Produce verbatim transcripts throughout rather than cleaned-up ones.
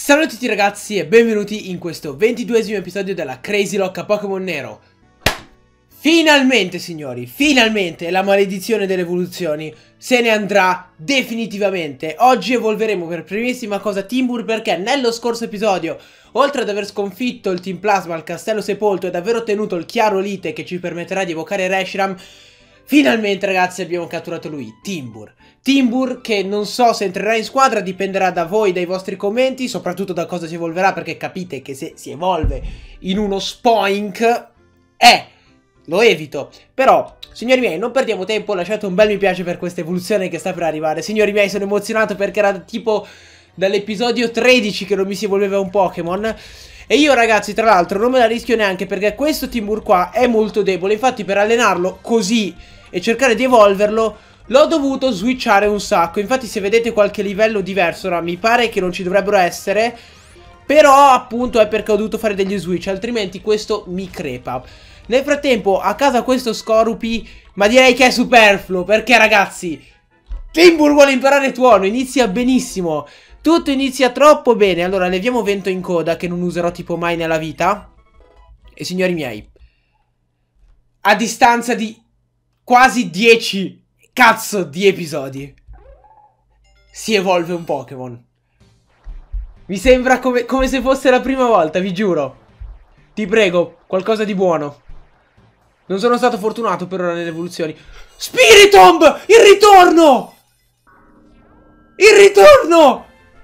Salve a tutti ragazzi e benvenuti in questo ventiduesimo episodio della Crazy Lock a Pokémon Nero. Finalmente signori, finalmente la maledizione delle evoluzioni se ne andrà definitivamente. Oggi evolveremo per primissima cosa Timburr, perché nello scorso episodio, oltre ad aver sconfitto il Team Plasma al Castello Sepolto ed aver ottenuto il Chiaro Lite che ci permetterà di evocare Reshiram, finalmente ragazzi abbiamo catturato lui, Timburr. Timburr che non so se entrerà in squadra, dipenderà da voi, dai vostri commenti, soprattutto da cosa si evolverà, perché capite che se si evolve in uno Spoink, eh, lo evito. Però, signori miei, non perdiamo tempo, lasciate un bel mi piace per questa evoluzione che sta per arrivare. Signori miei, sono emozionato perché era tipo dall'episodio tredici che non mi si evolveva un Pokémon. E io ragazzi, tra l'altro, non me la rischio neanche perché questo Timburr qua è molto debole. Infatti per allenarlo così e cercare di evolverlo l'ho dovuto switchare un sacco. Infatti se vedete qualche livello diverso, ora mi pare che non ci dovrebbero essere, però appunto è perché ho dovuto fare degli switch, altrimenti questo mi crepa. Nel frattempo a casa questo Skorupi, ma direi che è superfluo, perché ragazzi Timburr vuole imparare tuono, inizia benissimo. Tutto inizia troppo bene. Allora leviamo vento in coda, che non userò tipo mai nella vita. E signori miei, a distanza di quasi dieci cazzo di episodi si evolve un Pokémon. Mi sembra come, come se fosse la prima volta, vi giuro. Ti prego, qualcosa di buono. Non sono stato fortunato per ora nelle evoluzioni. Spiritomb! Il ritorno! Il ritorno!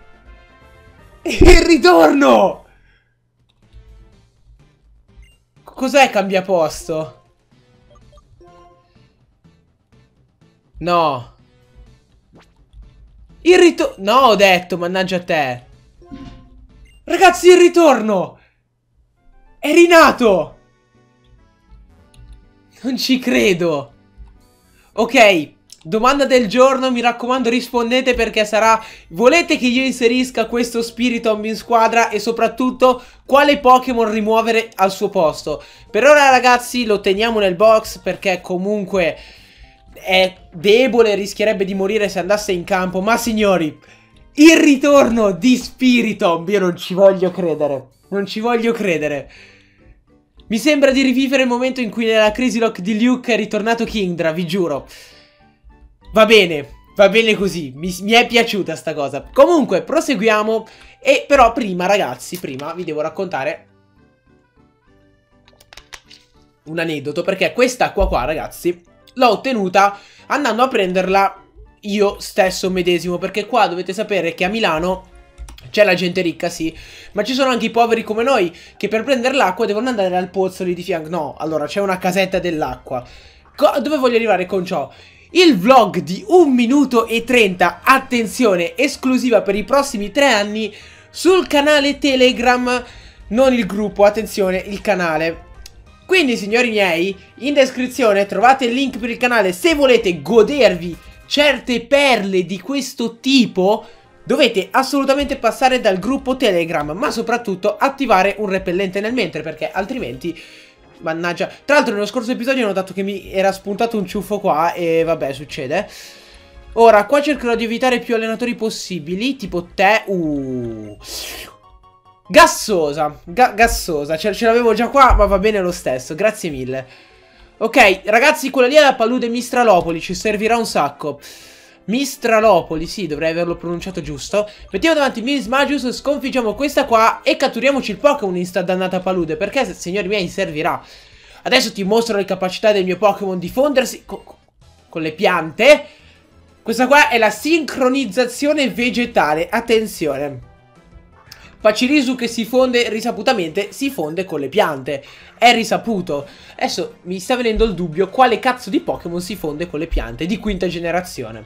Il ritorno! Cos'è cambiaposto? No. Il ritorno. No, ho detto, mannaggia a te. Ragazzi, il ritorno è rinato. Non ci credo. Ok, domanda del giorno, mi raccomando rispondete, perché sarà: volete che io inserisca questo Spiritomb in squadra? E soprattutto quale Pokémon rimuovere al suo posto? Per ora ragazzi lo teniamo nel box, perché comunque è debole, rischierebbe di morire se andasse in campo. Ma signori, il ritorno di Spiritomb, io non ci voglio credere. Non ci voglio credere. Mi sembra di rivivere il momento in cui nella Crazy Lock di Luke è ritornato Kingdra, vi giuro. Va bene, va bene così, mi, mi è piaciuta sta cosa. Comunque, proseguiamo. E però prima, ragazzi, prima vi devo raccontare un aneddoto, perché quest'acqua qua, ragazzi, l'ho ottenuta andando a prenderla io stesso medesimo, perché qua dovete sapere che a Milano c'è la gente ricca, sì, ma ci sono anche i poveri come noi che per prendere l'acqua devono andare al pozzo lì di fianco. No, allora c'è una casetta dell'acqua. Dove voglio arrivare con ciò? Il vlog di un minuto e trenta, attenzione, esclusiva per i prossimi tre anni sul canale Telegram, non il gruppo, attenzione, il canale. Quindi signori miei, in descrizione trovate il link per il canale. Se volete godervi certe perle di questo tipo, dovete assolutamente passare dal gruppo Telegram, ma soprattutto attivare un repellente nel mentre, perché altrimenti, mannaggia. Tra l'altro nello scorso episodio ho notato che mi era spuntato un ciuffo qua e vabbè, succede. Ora qua cercherò di evitare più allenatori possibili, tipo te. Uh Gassosa, Ga gassosa, ce, ce l'avevo già qua, ma va bene lo stesso, grazie mille. Ok, ragazzi, quella lì è la palude Mistralopoli, ci servirà un sacco. Mistralopoli, sì, dovrei averlo pronunciato giusto. Mettiamo davanti Mismagius, sconfiggiamo questa qua e catturiamoci il Pokémon in sta dannata palude, perché, signori miei, servirà. Adesso ti mostro le capacità del mio Pokémon di fondersi co con le piante. Questa qua è la sincronizzazione vegetale, attenzione. Pachirisu che si fonde risaputamente, si fonde con le piante. È risaputo. Adesso mi sta venendo il dubbio quale cazzo di Pokémon si fonde con le piante di quinta generazione.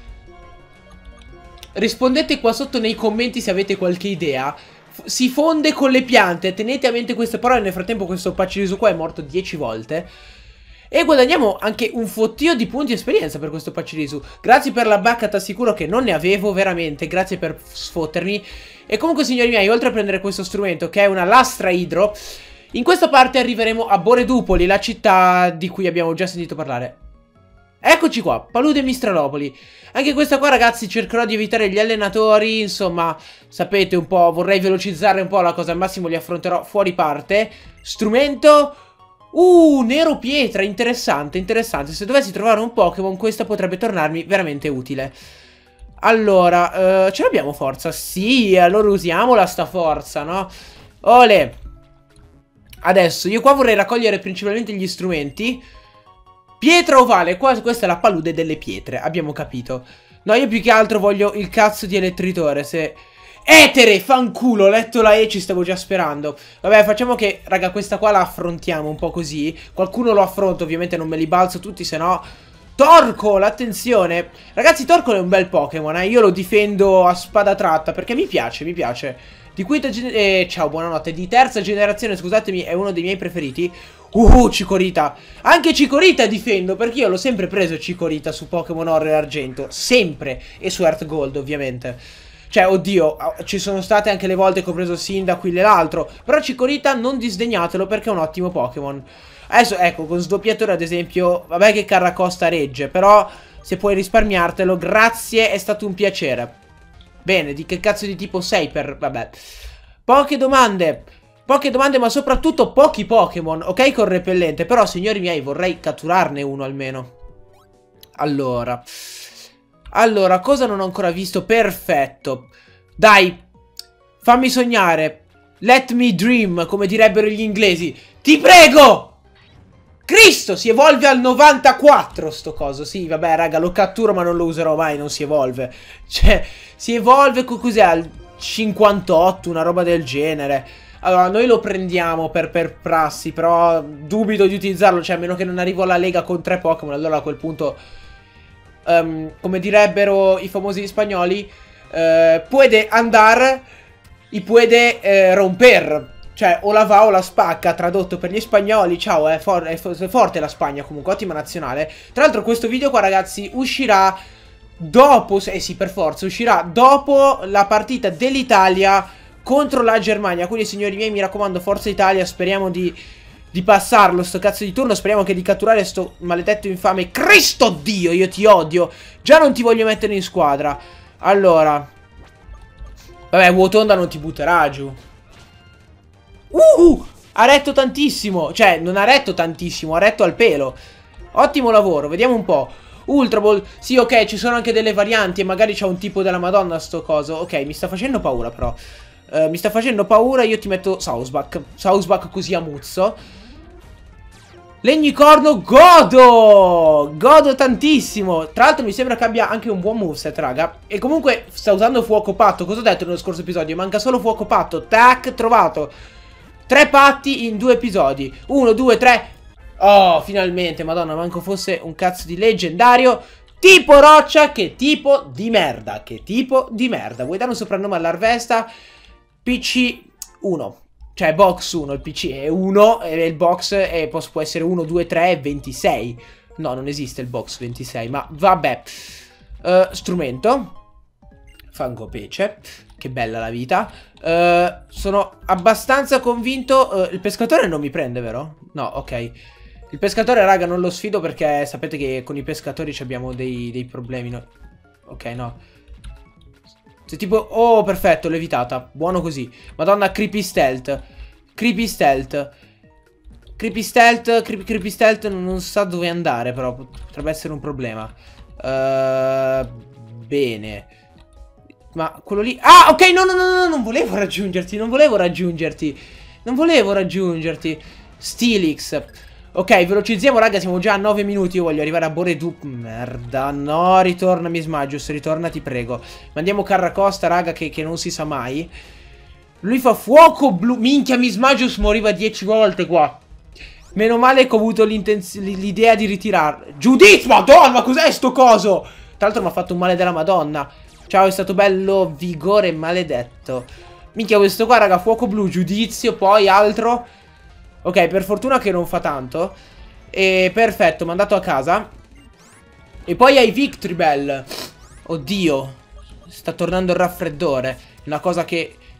Rispondete qua sotto nei commenti se avete qualche idea. F si fonde con le piante, tenete a mente queste parole. Nel frattempo questo Pachirisu qua è morto dieci volte. E guadagniamo anche un fottio di punti esperienza per questo Pachirisu. Grazie per la bacca, t'assicuro che non ne avevo veramente. Grazie per sfottermi. E comunque signori miei, oltre a prendere questo strumento che è una lastra idro, in questa parte arriveremo a Boredupoli, la città di cui abbiamo già sentito parlare. Eccoci qua, Palude Mistralopoli. Anche questa qua, ragazzi, cercherò di evitare gli allenatori. Insomma, sapete un po', vorrei velocizzare un po' la cosa. Al massimo li affronterò fuori parte. Strumento. Uh, Nero Pietra, interessante, interessante. Se dovessi trovare un Pokémon, questa potrebbe tornarmi veramente utile. Allora, uh, ce l'abbiamo forza? Sì, allora usiamola sta forza, no? Ole. Adesso, io qua vorrei raccogliere principalmente gli strumenti. Pietra ovale, qua, questa è la palude delle pietre, abbiamo capito. No, io più che altro voglio il cazzo di elettritore, se... Etere, fanculo, ho letto la E, ci stavo già sperando. Vabbè, facciamo che, raga, questa qua la affrontiamo un po' così. Qualcuno lo affronta, ovviamente non me li balzo tutti, se no... Torkoal, attenzione. Ragazzi, Torkoal è un bel Pokémon, eh. Io lo difendo a spada tratta, perché mi piace, mi piace. Di quinta generazione... Eh, ciao, buonanotte. Di terza generazione, scusatemi, è uno dei miei preferiti. Uh, Cicorita. Anche Cicorita difendo, perché io l'ho sempre preso Cicorita su Pokémon Oro e Argento. Sempre. E su Earth Gold, ovviamente. Cioè, oddio, ci sono state anche le volte che ho preso Cyndaquil e l'altro. Però Cicorita non disdegnatelo perché è un ottimo Pokémon. Adesso, ecco, con Sdoppiatore ad esempio, vabbè che Carracosta regge, però se puoi risparmiartelo, grazie, è stato un piacere. Bene, di che cazzo di tipo sei per... vabbè. Poche domande. Poche domande, ma soprattutto pochi Pokémon. Ok, con repellente, però, signori miei, vorrei catturarne uno almeno. Allora... Allora, cosa non ho ancora visto? Perfetto. Dai, fammi sognare. Let me dream, come direbbero gli inglesi. Ti prego! Cristo, si evolve al novantaquattro sto coso. Sì, vabbè, raga, lo catturo ma non lo userò mai, non si evolve. Cioè, si evolve, cos'è? Al cinquantotto, una roba del genere. Allora, noi lo prendiamo per, per prassi, però dubito di utilizzarlo. Cioè, a meno che non arrivo alla lega con tre Pokémon, allora a quel punto... Um, come direbbero i famosi spagnoli, uh, puede andar y puede uh, romper. Cioè, o la va o la spacca, tradotto per gli spagnoli. Ciao, è, for è, for è forte la Spagna, comunque, ottima nazionale. Tra l'altro questo video qua, ragazzi, uscirà dopo, eh sì, per forza, uscirà dopo la partita dell'Italia contro la Germania. Quindi, signori miei, mi raccomando, Forza Italia, speriamo di... di passarlo sto cazzo di turno. Speriamo che di catturare sto maledetto infame. Cristo Dio, io ti odio. Già non ti voglio mettere in squadra. Allora, vabbè, Vuotonda non ti butterà giù. Uh, ha retto tantissimo. Cioè, non ha retto tantissimo, ha retto al pelo. Ottimo lavoro, vediamo un po'. Ultra Ball, sì, ok, ci sono anche delle varianti. E magari c'è un tipo della Madonna sto coso. Ok, mi sta facendo paura però. uh, Mi sta facendo paura, io ti metto Sausbach. Sausbach così a muzzo. Legnicorno, godo! Godo tantissimo. Tra l'altro mi sembra che abbia anche un buon moveset, raga. E comunque sta usando fuoco patto. Cosa ho detto nello scorso episodio? Manca solo fuoco patto. Tac, trovato. Tre patti in due episodi. Uno, due, tre. Oh, finalmente, madonna, manco fosse un cazzo di leggendario. Tipo roccia, che tipo di merda. Che tipo di merda. Vuoi dare un soprannome all'Arvesta? P C uno. Cioè, box uno, il P C è uno e il box è, può essere uno, due, tre e ventisei. No, non esiste il box ventisei, ma vabbè. Uh, strumento. Fangopece. Che bella la vita. Uh, sono abbastanza convinto... Uh, il pescatore non mi prende, vero? No, ok. Il pescatore, raga, non lo sfido perché sapete che con i pescatori abbiamo dei, dei problemi, no? Ok, no. Se tipo... Oh, perfetto, levitata. Buono così. Madonna, creepy stealth. Creepy stealth. Creepy stealth. Creepy, creepy stealth non, non sa dove andare, però. Potrebbe essere un problema. Uh, bene. Ma quello lì... Ah, ok, no, no, no, no, non volevo raggiungerti. Non volevo raggiungerti. Non volevo raggiungerti. Steelix. Ok, velocizziamo, raga, siamo già a nove minuti. Io voglio arrivare a Boredu. Merda, no, ritorna Mismagius, ritorna, ti prego. Mandiamo Carracosta, raga, che, che non si sa mai. Lui fa fuoco blu. Minchia, Mismagius moriva dieci volte qua. Meno male che ho avuto l'idea di ritirare. Giudizio, madonna, ma cos'è sto coso? Tra l'altro mi ha fatto un male della madonna. Ciao, è stato bello, vigore maledetto. Minchia, questo qua, raga, fuoco blu, giudizio, poi altro... Ok, per fortuna che non fa tanto. E perfetto, mandato a casa. E poi hai Victreebel. Oddio, sta tornando il raffreddore. Una cosa che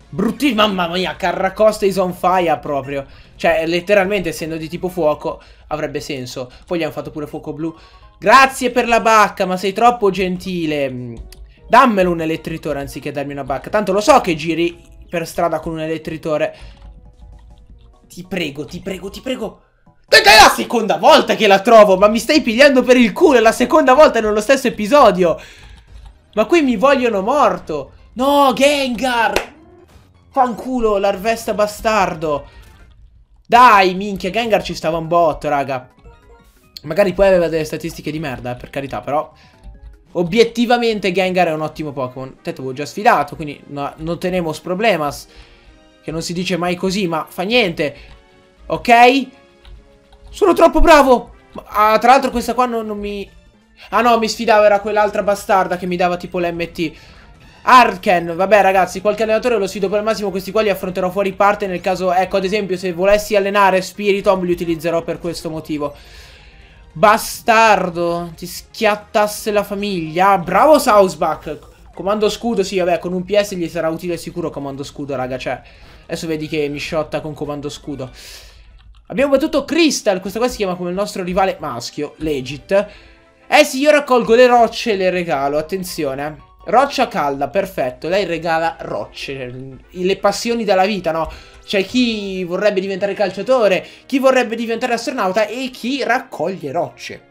Bruttissimo, mamma mia, Carracosta is on fire proprio. Cioè, letteralmente, essendo di tipo fuoco, avrebbe senso. Poi gli hanno fatto pure fuoco blu. Grazie per la bacca, ma sei troppo gentile. Dammelo un elettritore anziché darmi una bacca. Tanto lo so che giri per strada con un elettritore. Ti prego, ti prego, ti prego. È la seconda volta che la trovo, ma mi stai pigliando per il culo. È la seconda volta nello stesso episodio. Ma qui mi vogliono morto. No, Gengar. Fanculo, l'arvesta bastardo. Dai, minchia, Gengar ci stava un botto, raga. Magari poi aveva delle statistiche di merda, eh, per carità, però obiettivamente Gengar è un ottimo Pokémon. Te l'avevo già sfidato, quindi no, non tenemos problemas. Che non si dice mai così, ma fa niente. Ok? Sono troppo bravo. Ah, tra l'altro questa qua non, non mi... Ah no, mi sfidava, era quell'altra bastarda che mi dava tipo l'M T. Arken, vabbè ragazzi, qualche allenatore lo sfido per il massimo, questi qua li affronterò fuori parte nel caso, ecco ad esempio se volessi allenare Spiritomb li utilizzerò per questo motivo. Bastardo, ti schiattasse la famiglia, bravo Sausbach. Comando scudo, sì vabbè con un P S gli sarà utile sicuro comando scudo raga, cioè adesso vedi che mi sciotta con comando scudo. Abbiamo battuto Crystal, questa qua si chiama come il nostro rivale maschio, Legit. Eh sì, io raccolgo le rocce e le regalo, attenzione. Roccia calda, perfetto, lei regala rocce, le passioni della vita, no? C'è chi vorrebbe diventare calciatore, chi vorrebbe diventare astronauta e chi raccoglie rocce.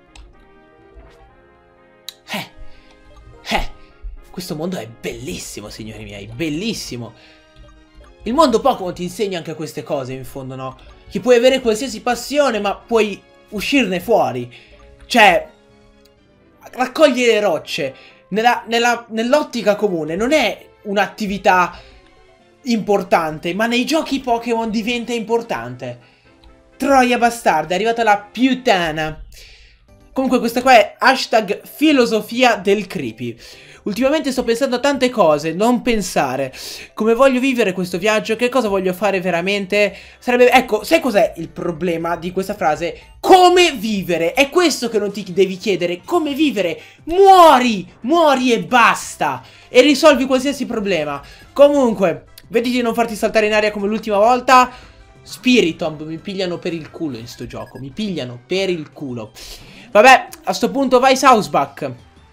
Eh, eh, questo mondo è bellissimo, signori miei, bellissimo. Il mondo Pokémon ti insegna anche queste cose, in fondo, no? Che puoi avere qualsiasi passione, ma puoi uscirne fuori. Cioè, raccogli le rocce. Nell'ottica comune non è un'attività importante, ma nei giochi Pokémon diventa importante. Troia bastarda, è arrivata la puttana. Comunque questa qua è hashtag filosofia del creepy. Ultimamente sto pensando a tante cose, non pensare. Come voglio vivere questo viaggio, che cosa voglio fare veramente. Sarebbe, ecco, sai cos'è il problema di questa frase? Come vivere, è questo che non ti devi chiedere. Come vivere, muori, muori e basta. E risolvi qualsiasi problema. Comunque, vedi di non farti saltare in aria come l'ultima volta. Spiritomb, mi pigliano per il culo in sto gioco, mi pigliano per il culo. Vabbè, a sto punto vai Sausbach.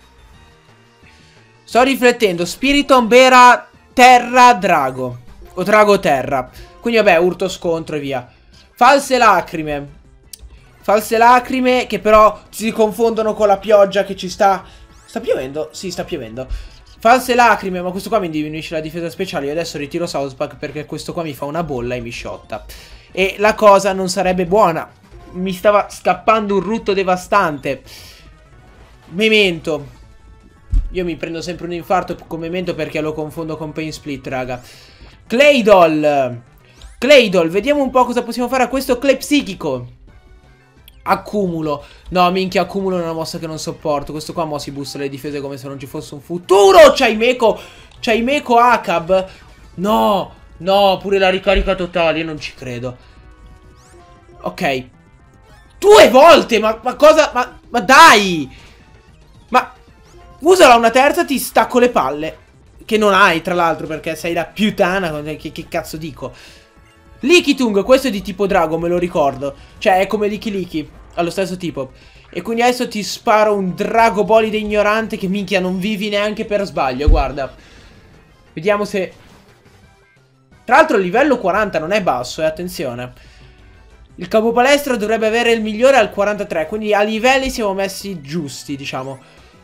Sto riflettendo, Spiritomb era terra drago. O drago terra. Quindi vabbè, urto scontro e via. False lacrime. False lacrime che però si confondono con la pioggia che ci sta... Sta piovendo? Sì, sta piovendo. False lacrime, ma questo qua mi diminuisce la difesa speciale. Io adesso ritiro Sausbach perché questo qua mi fa una bolla e mi sciotta. E la cosa non sarebbe buona. Mi stava scappando un rutto devastante. Memento. Io mi prendo sempre un infarto con Memento perché lo confondo con Pain Split, raga. Claydol. Claydol, vediamo un po' cosa possiamo fare a questo Clay psichico. Accumulo. No, minchia, accumulo è una mossa che non sopporto. Questo qua mo si busta le difese come se non ci fosse un futuro. C'hai Meco. C'hai Meco Akab. No, no, pure la ricarica totale, io non ci credo. Ok. Due volte, ma, ma cosa? Ma, ma dai. Ma usala una terza, ti stacco le palle. Che non hai, tra l'altro, perché sei la puttana. Che, che cazzo dico? Lickitung, questo è di tipo drago, me lo ricordo. Cioè, è come Licky Licky, allo stesso tipo. E quindi adesso ti sparo un drago bolide ignorante che minchia non vivi neanche per sbaglio, guarda. Vediamo se... Tra l'altro il livello quaranta non è basso, eh, attenzione. Il capo palestra dovrebbe avere il migliore al quarantatré, quindi a livelli siamo messi giusti, diciamo.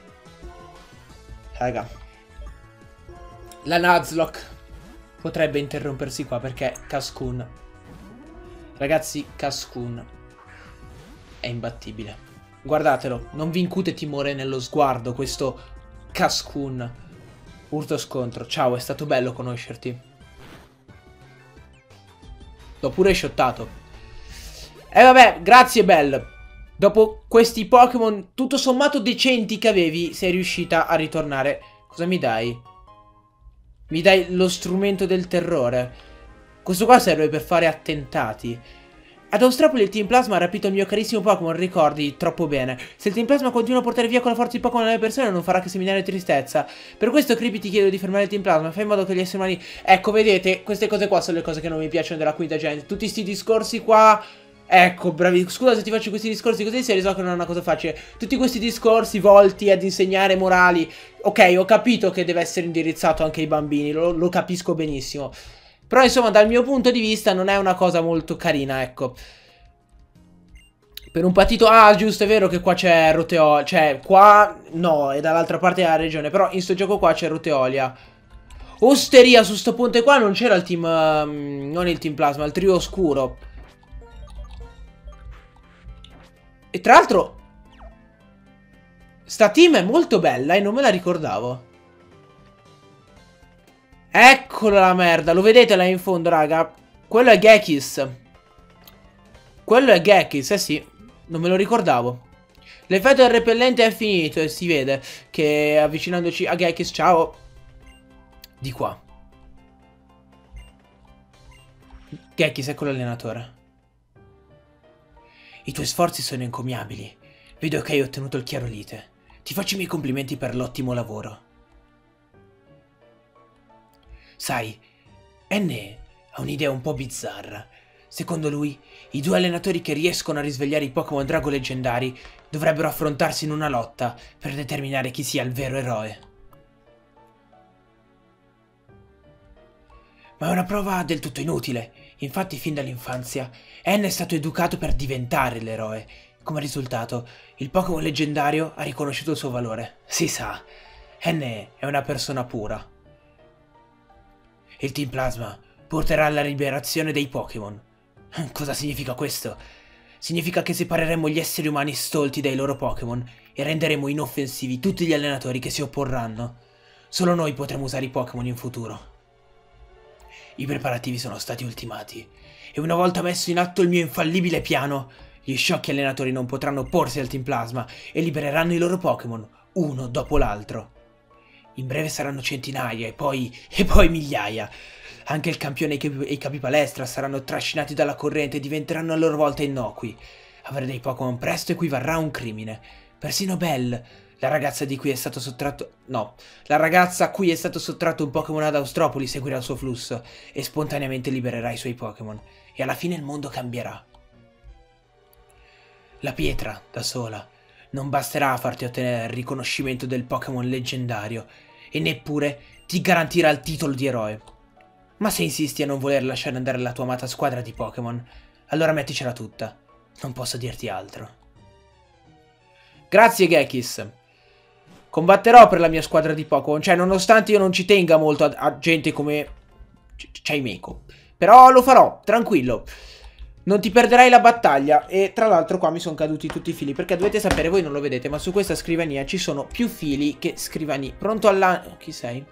Raga. La Nuzlocke potrebbe interrompersi qua perché Cascoon. Ragazzi, Cascoon è imbattibile. Guardatelo, non vi incute timore nello sguardo questo Cascoon. Urto scontro. Ciao, è stato bello conoscerti. L'ho pure shottato. E eh, vabbè, grazie Bell. Dopo questi Pokémon tutto sommato decenti che avevi, sei riuscita a ritornare. Cosa mi dai? Mi dai lo strumento del terrore. Questo qua serve per fare attentati. Ad Austropoli il Team Plasma ha rapito il mio carissimo Pokémon, ricordi troppo bene. Se il Team Plasma continua a portare via con la forza di Pokémon alle persone non farà che seminare tristezza. Per questo Creepy ti chiedo di fermare il Team Plasma, fai in modo che gli esseri umani... Ecco, vedete, queste cose qua sono le cose che non mi piacciono della quinta gente. Tutti sti discorsi qua... Ecco, bravi, scusa se ti faccio questi discorsi così seri, so che non è una cosa facile. Tutti questi discorsi volti ad insegnare morali. Ok, ho capito che deve essere indirizzato anche ai bambini, lo, lo capisco benissimo. Però insomma dal mio punto di vista non è una cosa molto carina, ecco. Per un patito... Ah, giusto, è vero che qua c'è Roteolia. Cioè, qua... No, è dall'altra parte della regione. Però in sto gioco qua c'è Roteolia. Osteria, su sto ponte qua non c'era il team... Um, non il Team Plasma, il trio oscuro. E tra l'altro... Sta team è molto bella e non me la ricordavo. Eccola la merda, lo vedete là in fondo, raga? Quello è Gekis. Quello è Gekis, eh sì. Non me lo ricordavo. L'effetto del repellente è finito e si vede che avvicinandoci a Gekis, ciao. Di qua. Gekis, ecco l'allenatore. I tuoi sforzi sono encomiabili. Vedo che hai ottenuto il chiarolite. Ti faccio i miei complimenti per l'ottimo lavoro. Sai, N ha un'idea un po' bizzarra. Secondo lui, i due allenatori che riescono a risvegliare i Pokémon Drago leggendari dovrebbero affrontarsi in una lotta per determinare chi sia il vero eroe. Ma è una prova del tutto inutile. Infatti, fin dall'infanzia, N è stato educato per diventare l'eroe. Come risultato, il Pokémon leggendario ha riconosciuto il suo valore. Si sa, N è una persona pura. Il Team Plasma porterà alla liberazione dei Pokémon. Cosa significa questo? Significa che separeremo gli esseri umani stolti dai loro Pokémon e renderemo inoffensivi tutti gli allenatori che si opporranno. Solo noi potremo usare i Pokémon in futuro. I preparativi sono stati ultimati e una volta messo in atto il mio infallibile piano, gli sciocchi allenatori non potranno opporsi al Team Plasma e libereranno i loro Pokémon, uno dopo l'altro. In breve saranno centinaia e poi... e poi migliaia. Anche il campione e i capi palestra saranno trascinati dalla corrente e diventeranno a loro volta innocui. Avere dei Pokémon presto equivarrà a un crimine. Persino Belle, la ragazza di cui è stato sottratto... No, la ragazza a cui è stato sottratto un Pokémon ad Austropoli seguirà il suo flusso e spontaneamente libererà i suoi Pokémon. E alla fine il mondo cambierà. La pietra, da sola, non basterà a farti ottenere il riconoscimento del Pokémon leggendario e neppure ti garantirà il titolo di eroe. Ma se insisti a non voler lasciare andare la tua amata squadra di Pokémon, allora metticela tutta. Non posso dirti altro. Grazie, Gekis. Combatterò per la mia squadra di Pokémon, cioè nonostante io non ci tenga molto a, a gente come Chimecho. Però lo farò, tranquillo. Non ti perderai la battaglia. E tra l'altro qua mi sono caduti tutti i fili, perché dovete sapere, voi non lo vedete, ma su questa scrivania ci sono più fili che scrivanie. Pronto alla... Chi sei?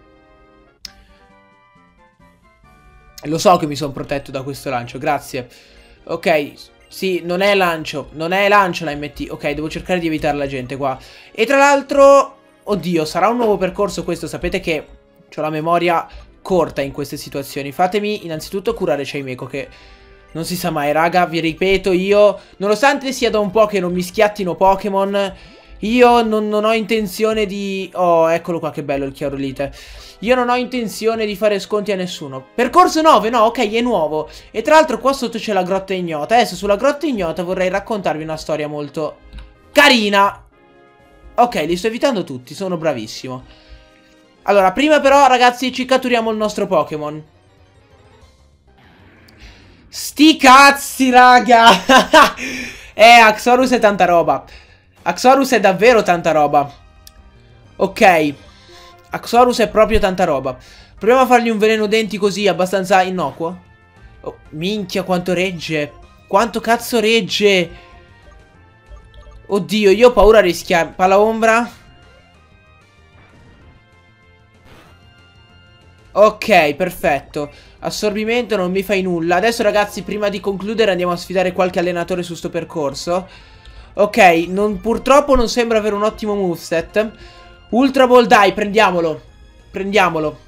Lo so che mi sono protetto da questo lancio, grazie. Ok, sì, non è lancio, non è lancio la M T. Ok, devo cercare di evitare la gente qua. E tra l'altro, oddio, sarà un nuovo percorso questo. Sapete che ho la memoria corta in queste situazioni. Fatemi innanzitutto curare Chimecho, che non si sa mai, raga. Vi ripeto, io, nonostante sia da un po' che non mi schiattino Pokémon, io non, non ho intenzione di... Oh, eccolo qua, che bello il chiarolite. Io non ho intenzione di fare sconti a nessuno. Percorso nove, no, ok, è nuovo. E tra l'altro qua sotto c'è la grotta ignota. Adesso sulla grotta ignota vorrei raccontarvi una storia molto carina. Ok, li sto evitando tutti, sono bravissimo. Allora, prima però, ragazzi, ci catturiamo il nostro Pokémon. Sti cazzi, raga. Eh, Axorus è tanta roba. Axorus è davvero tanta roba. Ok, Axorus è proprio tanta roba. Proviamo a fargli un veleno denti così, abbastanza innocuo. Oh, minchia quanto regge. Quanto cazzo regge. Oddio, io ho paura a rischiare. Palla ombra. Ok, perfetto. Assorbimento non mi fai nulla. Adesso ragazzi, prima di concludere andiamo a sfidare qualche allenatore su sto percorso. Ok, non, purtroppo non sembra avere un ottimo moveset. Ultra Ball, dai, prendiamolo. Prendiamolo.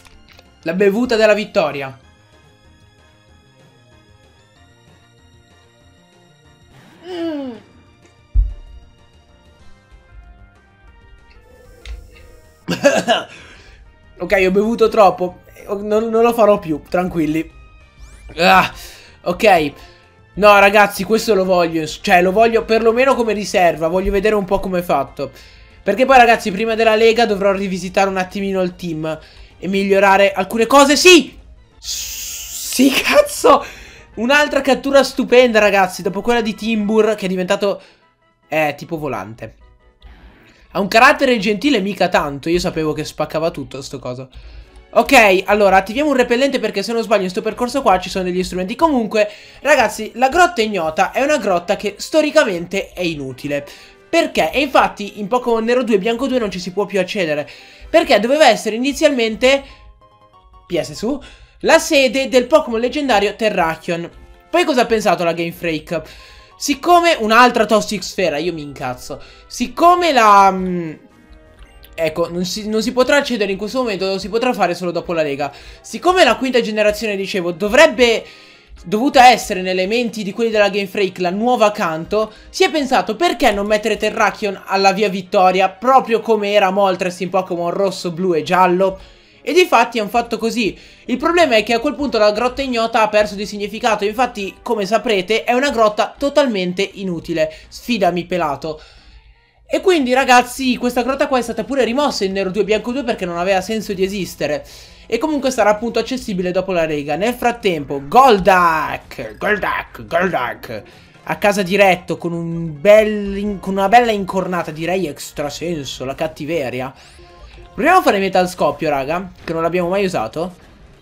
La bevuta della vittoria. Ok, ho bevuto troppo. Non, non lo farò più, tranquilli. Ah, ok. No, ragazzi, questo lo voglio. Cioè, lo voglio perlomeno come riserva. Voglio vedere un po' come è fatto. Perché poi, ragazzi, prima della Lega dovrò rivisitare un attimino il team e migliorare alcune cose. Sì! Sì, cazzo! Un'altra cattura stupenda, ragazzi. Dopo quella di Timbur, che è diventato... Eh, tipo volante. Ha un carattere gentile, mica tanto. Io sapevo che spaccava tutto, sto coso. Ok, allora, attiviamo un repellente perché se non sbaglio in sto percorso qua ci sono degli strumenti. Comunque, ragazzi, la grotta ignota è una grotta che storicamente è inutile. Perché? E infatti in Pokémon Nero due e Bianco due non ci si può più accedere. Perché doveva essere inizialmente... P S su... la sede del Pokémon leggendario Terrakion. Poi cosa ha pensato la Game Freak? Siccome un'altra Toxic Sfera, io mi incazzo. Siccome la... Mh, ecco, non si, non si potrà accedere in questo momento, lo si potrà fare solo dopo la Lega. Siccome la quinta generazione, dicevo, dovrebbe... dovuta essere nelle menti di quelli della Game Freak la nuova Kanto, si è pensato perché non mettere Terrakion alla via Vittoria, proprio come era Moltres in Pokémon rosso, blu e giallo. E difatti hanno fatto così. Il problema è che a quel punto la grotta ignota ha perso di significato. Infatti, come saprete, è una grotta totalmente inutile. Sfidami, pelato. E quindi, ragazzi, questa grotta qua è stata pure rimossa in Nero due e Bianco due perché non aveva senso di esistere. E comunque sarà appunto accessibile dopo la Lega. Nel frattempo, Golduck, Golduck, Golduck, a casa diretto con, un bel, con una bella incornata, direi extrasenso, la cattiveria. Proviamo a fare metal scoppio, raga, che non l'abbiamo mai usato.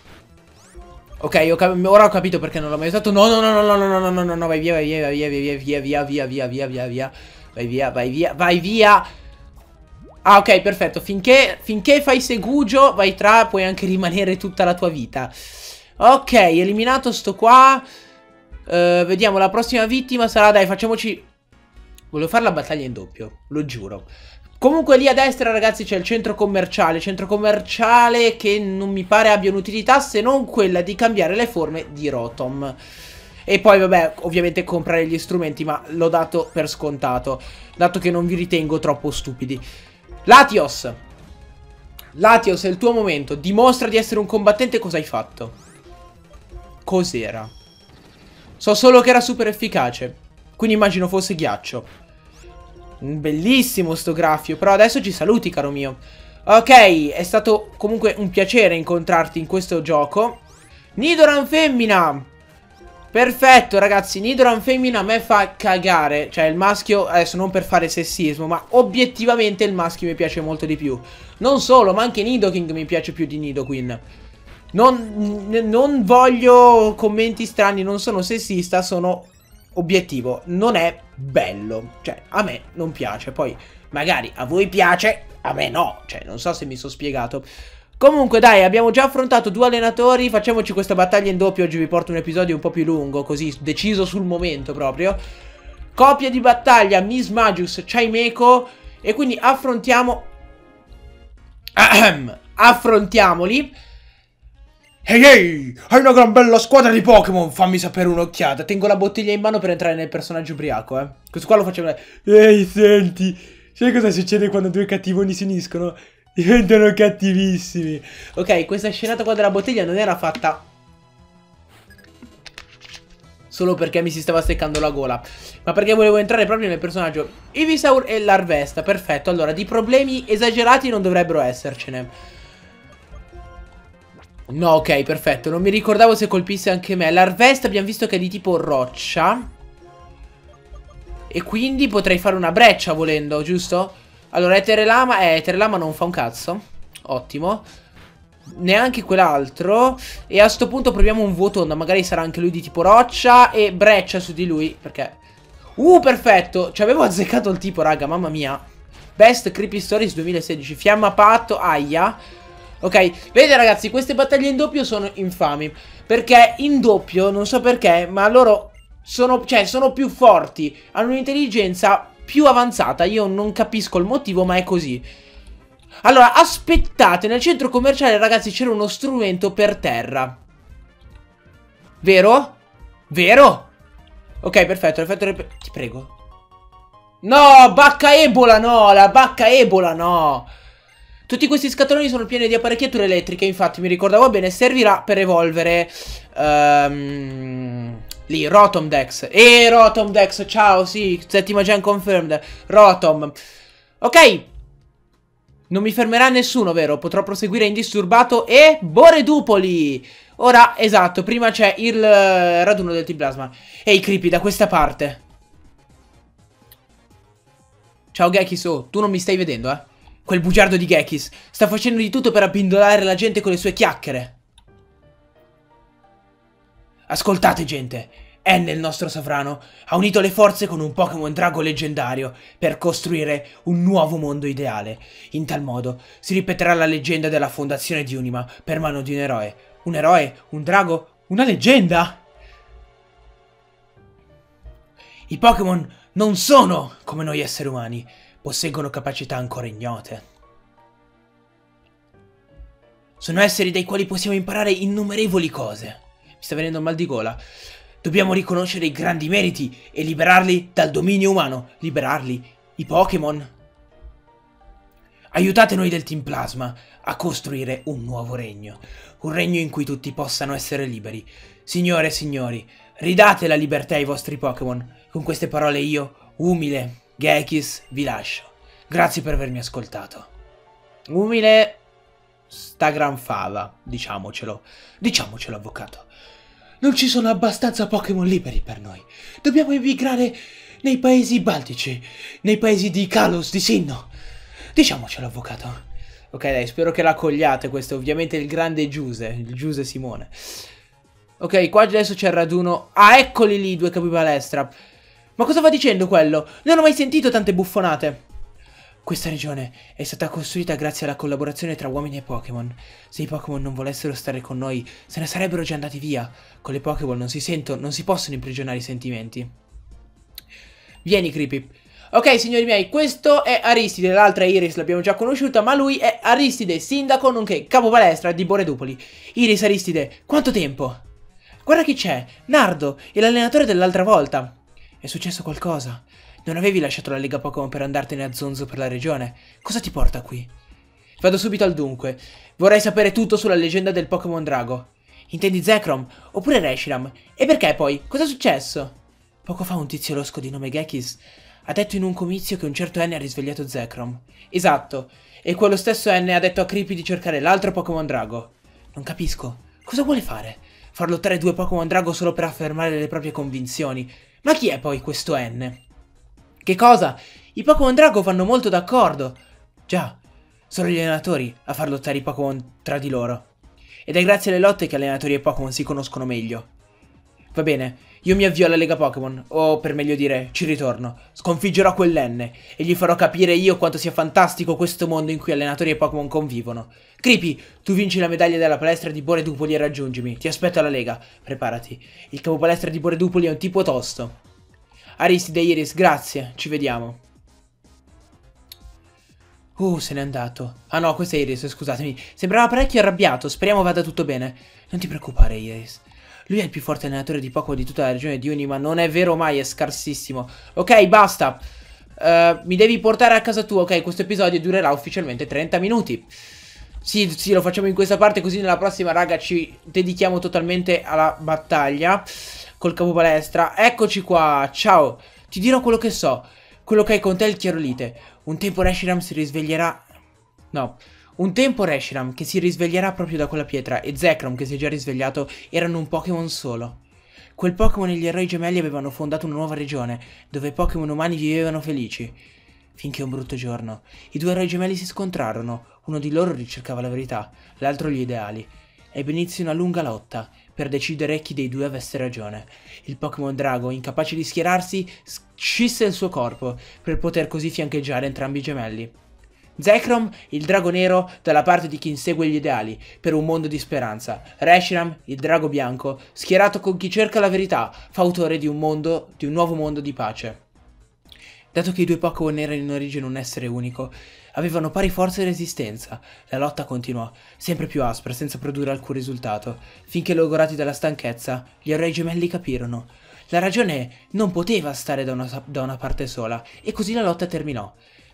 Ok, ho ora ho capito perché non l'ho mai usato. No, no, no, no, no, no, no, no, no, no, vai via, vai via, vai via, via, via, via, via, via, via, via, via. Vai via, vai via, vai via. Ah, ok, perfetto. Finché, finché fai segugio, vai tra, puoi anche rimanere tutta la tua vita. Ok, eliminato sto qua. Uh, vediamo, la prossima vittima sarà, dai, facciamoci... Volevo fare la battaglia in doppio, lo giuro. Comunque lì a destra, ragazzi, c'è il centro commerciale. Centro commerciale che non mi pare abbia un'utilità se non quella di cambiare le forme di Rotom. E poi, vabbè, ovviamente comprare gli strumenti, ma l'ho dato per scontato, dato che non vi ritengo troppo stupidi. Latios. Latios, è il tuo momento. Dimostra di essere un combattente. Cosa hai fatto? Cos'era? So solo che era super efficace. Quindi immagino fosse ghiaccio. Bellissimo sto graffio. Però adesso ci saluti, caro mio. Ok, è stato comunque un piacere incontrarti in questo gioco. Nidoran femmina. Perfetto, ragazzi, Nidoran femmina a me fa cagare. Cioè il maschio, adesso non per fare sessismo, ma obiettivamente il maschio mi piace molto di più. Non solo, ma anche Nidoking mi piace più di Nidoqueen. Non, non voglio commenti strani, non sono sessista, sono obiettivo. Non è bello, cioè a me non piace. Poi magari a voi piace, a me no. Cioè non so se mi sono spiegato. Comunque dai, abbiamo già affrontato due allenatori. Facciamoci questa battaglia in doppio. Oggi vi porto un episodio un po' più lungo, così deciso sul momento proprio. Coppia di battaglia Miss Magius, Chaimeko. E quindi affrontiamo Ahem. Affrontiamoli. Ehi ehi, hai una gran bella squadra di Pokémon. Fammi sapere un'occhiata. Tengo la bottiglia in mano per entrare nel personaggio ubriaco, eh. Questo qua lo facciamo. Ehi, senti, sai cosa succede quando due cattivoni si uniscono? Diventano cattivissimi. Ok, questa scenata qua della bottiglia non era fatta solo perché mi si stava seccando la gola, ma perché volevo entrare proprio nel personaggio. Ivysaur e Larvesta, perfetto. Allora, di problemi esagerati non dovrebbero essercene. No, ok, perfetto. Non mi ricordavo se colpisse anche me. Larvesta abbiamo visto che è di tipo roccia, e quindi potrei fare una breccia volendo, giusto? Allora, Eterelama, eh, Eterelama non fa un cazzo. Ottimo. Neanche quell'altro. E a sto punto proviamo un vuoto onda. Magari sarà anche lui di tipo roccia. E breccia su di lui. Perché? Uh, perfetto. Ci avevo azzeccato il tipo, raga, mamma mia. Best Creepy Stories duemilasedici. Fiamma patto, aia. Ok, vedete ragazzi, queste battaglie in doppio sono infami. Perché in doppio, non so perché, ma loro sono, cioè, sono più forti. Hanno un'intelligenza più avanzata. Io non capisco il motivo, ma è così. Allora, aspettate, nel centro commerciale, ragazzi, c'era uno strumento per terra. Vero? Vero? Ok, perfetto, effetto rep... Ti prego. No, bacca ebola, no, la bacca ebola, no. Tutti questi scatoloni sono pieni di apparecchiature elettriche, infatti mi ricordavo bene, servirà per evolvere um, lì, Rotom Dex. E Rotom Dex, ciao, sì, settima gen confirmed, Rotom. Ok, non mi fermerà nessuno, vero? Potrò proseguire indisturbato e Boredupoli. Ora, esatto, prima c'è il uh, raduno del Team Plasma. Ehi, Creepy, da questa parte. Ciao, Gekis, oh, tu non mi stai vedendo, eh? Quel bugiardo di Gekis sta facendo di tutto per abbindolare la gente con le sue chiacchiere. Ascoltate, gente. N, il nostro sovrano, ha unito le forze con un Pokémon Drago leggendario per costruire un nuovo mondo ideale. In tal modo si ripeterà la leggenda della fondazione di Unima per mano di un eroe. Un eroe? Un drago? Una leggenda? I Pokémon non sono come noi esseri umani. Posseggono capacità ancora ignote. Sono esseri dai quali possiamo imparare innumerevoli cose. Mi sta venendo un mal di gola. Dobbiamo riconoscere i grandi meriti e liberarli dal dominio umano. Liberarli, i Pokémon. Aiutate noi del Team Plasma a costruire un nuovo regno. Un regno in cui tutti possano essere liberi. Signore e signori, ridate la libertà ai vostri Pokémon. Con queste parole io, umile Gekis, vi lascio. Grazie per avermi ascoltato. Umile sta gran fava, diciamocelo. Diciamocelo, avvocato. Non ci sono abbastanza Pokémon liberi per noi. Dobbiamo emigrare nei paesi baltici, nei paesi di Kalos, di Sinnoh. Diciamocelo, avvocato. Ok, dai, spero che la cogliate. Questo è ovviamente il grande Giuse, il Giuse Simone. Ok, qua adesso c'è il raduno. Ah, eccoli lì, due capi palestra. Ma cosa va dicendo quello? Non ho mai sentito tante buffonate. Questa regione è stata costruita grazie alla collaborazione tra uomini e Pokémon. Se i Pokémon non volessero stare con noi, se ne sarebbero già andati via. Con le Pokémon non si sentono, non si possono imprigionare i sentimenti. Vieni, Creepy. Ok, signori miei, questo è Aristide, l'altra Iris l'abbiamo già conosciuta, ma lui è Aristide, sindaco nonché capo palestra di Boredupoli. Iris, Aristide, quanto tempo? Guarda chi c'è, Nardo, l'allenatore dell'altra volta. È successo qualcosa? Non avevi lasciato la Lega Pokémon per andartene a zonzo per la regione? Cosa ti porta qui? Vado subito al dunque. Vorrei sapere tutto sulla leggenda del Pokémon Drago. Intendi Zekrom? Oppure Reshiram? E perché poi? Cosa è successo? Poco fa un tizio losco di nome Gekis ha detto in un comizio che un certo N ha risvegliato Zekrom. Esatto. E quello stesso N ha detto a Creepy di cercare l'altro Pokémon Drago. Non capisco. Cosa vuole fare? Far lottare due Pokémon Drago solo per affermare le proprie convinzioni? Ma chi è poi questo N? Che cosa? I Pokémon Drago vanno molto d'accordo. Già, sono gli allenatori a far lottare i Pokémon tra di loro. Ed è grazie alle lotte che allenatori e Pokémon si conoscono meglio. Va bene, io mi avvio alla Lega Pokémon, o per meglio dire, ci ritorno. Sconfiggerò quell'N e gli farò capire io quanto sia fantastico questo mondo in cui allenatori e Pokémon convivono. Creepy, tu vinci la medaglia della palestra di Boredupoli e raggiungimi. Ti aspetto alla Lega. Preparati. Il capo palestra di Boredupoli è un tipo tosto. Aristide, Iris, grazie. Ci vediamo. Uh, se n'è andato. Ah no, questo è Iris, scusatemi. Sembrava parecchio arrabbiato. Speriamo vada tutto bene. Non ti preoccupare, Iris. Lui è il più forte allenatore di Pokémon di tutta la regione di Unima. Non è vero mai, è scarsissimo. Ok, basta. Uh, mi devi portare a casa tua. Ok, questo episodio durerà ufficialmente trenta minuti. Sì, sì, lo facciamo in questa parte, così nella prossima, raga, ci dedichiamo totalmente alla battaglia col capo palestra. Eccoci qua, ciao. Ti dirò quello che so. Quello che hai con te è il Chiarolite. Un tempo Reshiram si risveglierà... No... Un tempo Reshiram, che si risveglierà proprio da quella pietra, e Zekrom, che si è già risvegliato, erano un Pokémon solo. Quel Pokémon e gli eroi gemelli avevano fondato una nuova regione, dove i Pokémon umani vivevano felici. Finché un brutto giorno, i due eroi gemelli si scontrarono. Uno di loro ricercava la verità, l'altro gli ideali. Ebbe inizio una lunga lotta, per decidere chi dei due avesse ragione. Il Pokémon Drago, incapace di schierarsi, scisse il suo corpo, per poter così fiancheggiare entrambi i gemelli. Zekrom, il drago nero, dalla parte di chi insegue gli ideali, per un mondo di speranza. Reshiram, il drago bianco, schierato con chi cerca la verità, fautore di un mondo, di un nuovo mondo di pace. Dato che i due Pokémon erano in origine un essere unico, avevano pari forza e resistenza. La lotta continuò, sempre più aspra, senza produrre alcun risultato, finché logorati dalla stanchezza, gli eroi gemelli capirono. La ragione non poteva stare da una, da una parte sola, e così la lotta terminò.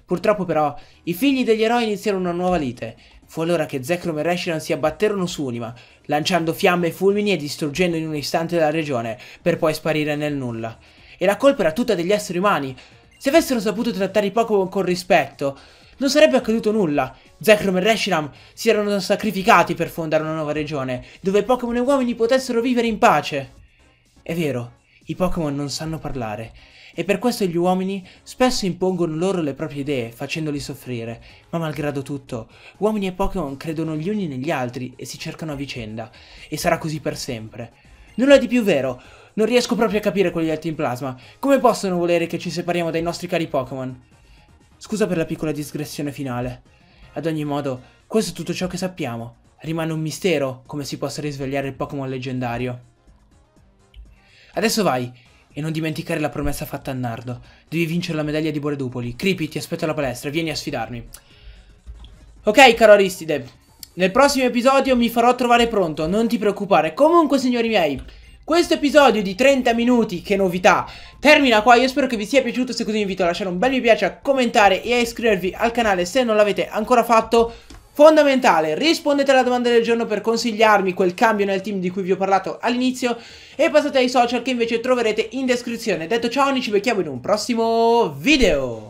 Purtroppo però, i figli degli eroi iniziarono una nuova lite. Fu allora che Zekrom e Reshiram si abbatterono su Unima, lanciando fiamme e fulmini e distruggendo in un istante la regione, per poi sparire nel nulla. E la colpa era tutta degli esseri umani. Se avessero saputo trattare i Pokémon con rispetto, non sarebbe accaduto nulla. Zekrom e Reshiram si erano sacrificati per fondare una nuova regione, dove Pokémon e uomini potessero vivere in pace. È vero, i Pokémon non sanno parlare, e per questo gli uomini spesso impongono loro le proprie idee, facendoli soffrire. Ma malgrado tutto, uomini e Pokémon credono gli uni negli altri e si cercano a vicenda, e sarà così per sempre. Nulla di più vero. Non riesco proprio a capire quegli Team Plasma. Come possono volere che ci separiamo dai nostri cari Pokémon? Scusa per la piccola digressione finale. Ad ogni modo, questo è tutto ciò che sappiamo. Rimane un mistero come si possa risvegliare il Pokémon leggendario. Adesso vai, e non dimenticare la promessa fatta a Nardo. Devi vincere la medaglia di Boredupoli. Creepy, ti aspetto alla palestra, vieni a sfidarmi. Ok, caro Aristide, nel prossimo episodio mi farò trovare pronto, non ti preoccupare. Comunque, signori miei, questo episodio di trenta minuti, che novità, termina qua. Io spero che vi sia piaciuto. Se così vi invito a lasciare un bel mi piace, a commentare e a iscrivervi al canale se non l'avete ancora fatto. Fondamentale, rispondete alla domanda del giorno per consigliarmi quel cambio nel team di cui vi ho parlato all'inizio e passate ai social che invece troverete in descrizione. Detto ciao, noi ci becchiamo in un prossimo video.